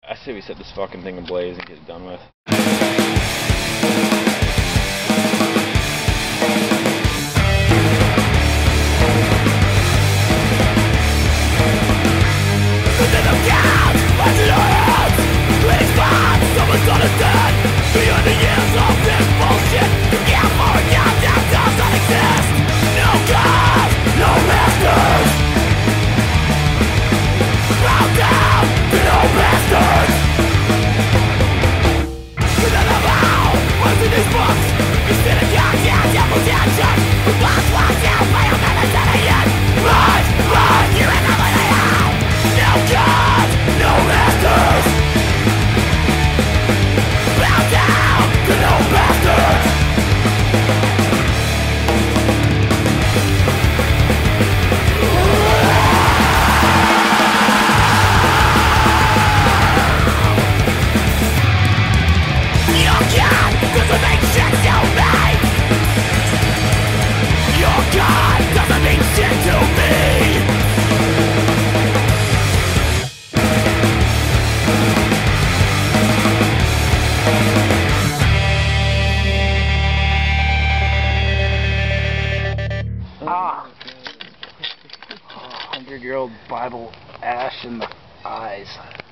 I say we set this fucking thing ablaze and get it done with. Ah! 100-year-old Bible ash in the eyes.